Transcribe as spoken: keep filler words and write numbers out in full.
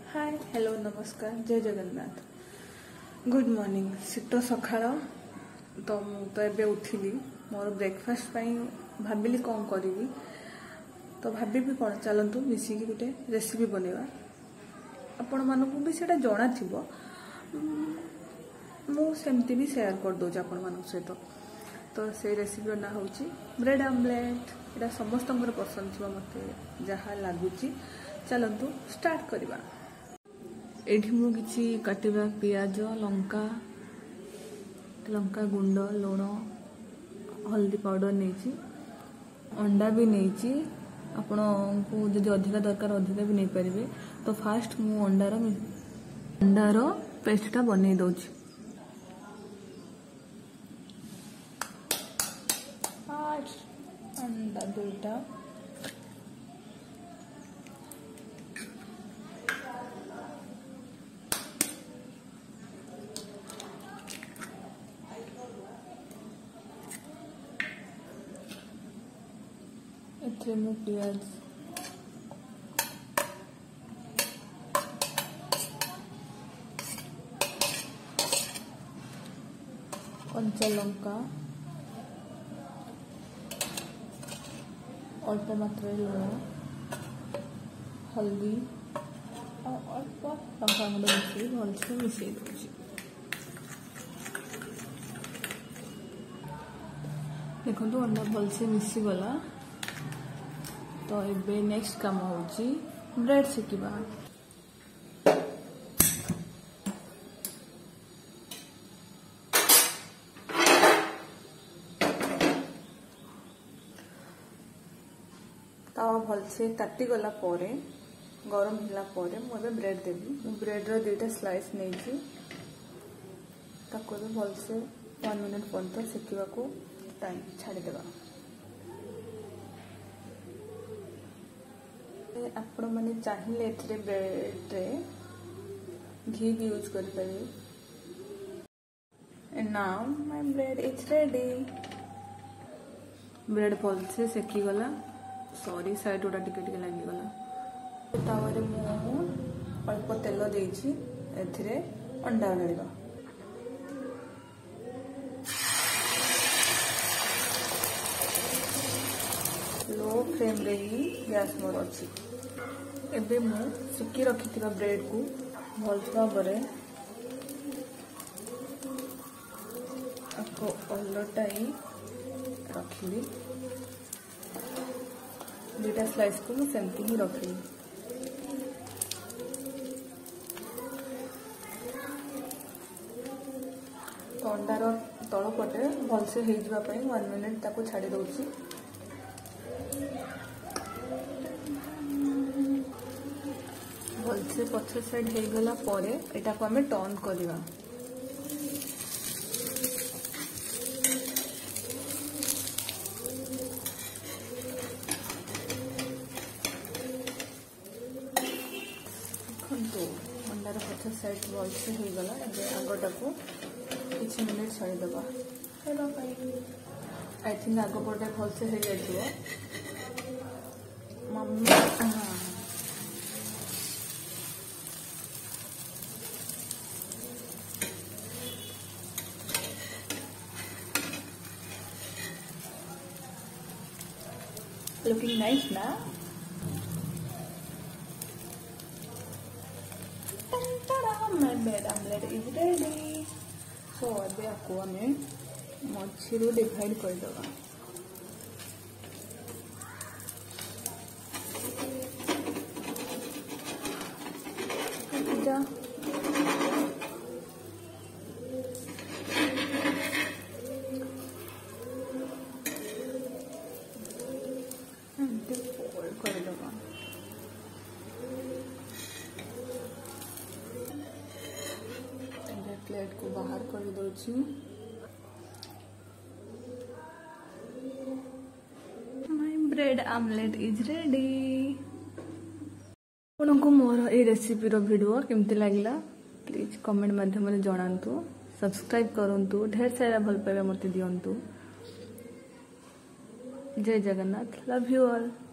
Hi hello नमस्कार जय Jagannath good morning शीत सकाळ तो मुझे एबे उठिली मोर ब्रेकफास्ट भाविली कौन करी तो भाभी कौन चलतु मिसिकी गोटे रेसिपी बनवा आपण मानक भी सेटा जना थिबो मु सेमती भी शेयर कर दो आपण मानक सहित तो से रेसिपी ना होची ब्रेड आमलेट एटा समस्त पसंद थी मत जहाँ लगुच चलतु स्टार्ट करवा एठी मु किछि काटिबा पियाज लंका लंका गुंड लुण हल्दी पाउडर नहीं अंडा भी नहीं आपण को जदि अधिका दरकार अधिका भी नहीं पारे तो फास्ट मु अंडार अंडार पेस्टा बनै दउछि अंडा दुईटा एथे मु प्याज कंचा लंका अल्प मात्रा लुण हल्दी और अल्प लंका गुंड मिसई भलसे मिसई दूसरी देखो अंडा भलसे मिसी गला तो ये नेक्स्ट काम होची ब्रेड सेकिबा तावा भलसे ताती गला परे गरम होला परे मुझे ब्रेड देवी ब्रेड रो दुईटा स्लाइस नहीं ताको भलसे वन मिनिट पर्यंत सेकिबा को टाइम छाड़ी देबा आपण मैंने चाहिए एथिरे ब्रेड रे घी भी यूज कर पारे and now my bread is ready bread भल से सेकी गला सॉरी साइड उडा टिके टिके लागी गला तावारे मु अल्प तेल देछि एथिरे अंडा डालबा लो फ्लेम रे ही गैस मोर अच्छी एबे मु सिकी रखी ब्रेड को भल भाव अलटाई रखी दुईटा स्लाइस को सेमती ही रखी अंडार तल पटे भलसे वन मिनिट ताको छाड़ी दउछि भलसे पछ साइड हो गला परे एटा को हमें टर्न करवा देखो अंडार पछ साइड भलसे हो गला आगटा को किसी मिनिट छाड़ी दबा आई थिंक आग पटे भलसे हो जाए मम्मी हाँ looking nice na my bread omelette is ready so अबे आपको हमें मछली डिवाइड कर देगा प्लेट को बाहर कर दउछि my bread omelette is ready आपको मोर ए रेसिपी रो वीडियो केमती लागला प्लीज कमेंट माध्यम रे जणांतु सब्सक्राइब करंतु ढेर सारा भल पाइबा मते दियंतु जय जगन्नाथ लव यू ऑल।